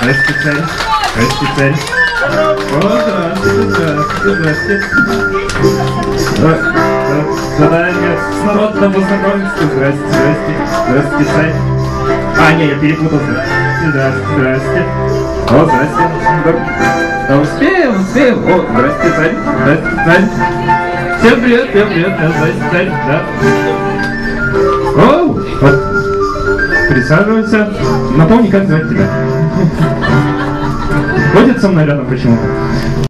Здрасте, царь. Здрасте, царь. О, здравствуйте, здравствуйте, здравствуйте. Задание с народным познакомиться. Здрасте, здрасте. Здравствуйте, царь. А, не, я перепутался. Здравствуйте, здрасте. О, здрасте. Да, успеем. О, здрасте, царь. Здрасте, царь. Всем привет. Да, здрасте, царь. Да. О, вот. Присаживайся. Напомни, как звать тебя. Ходит со мной рядом почему-то.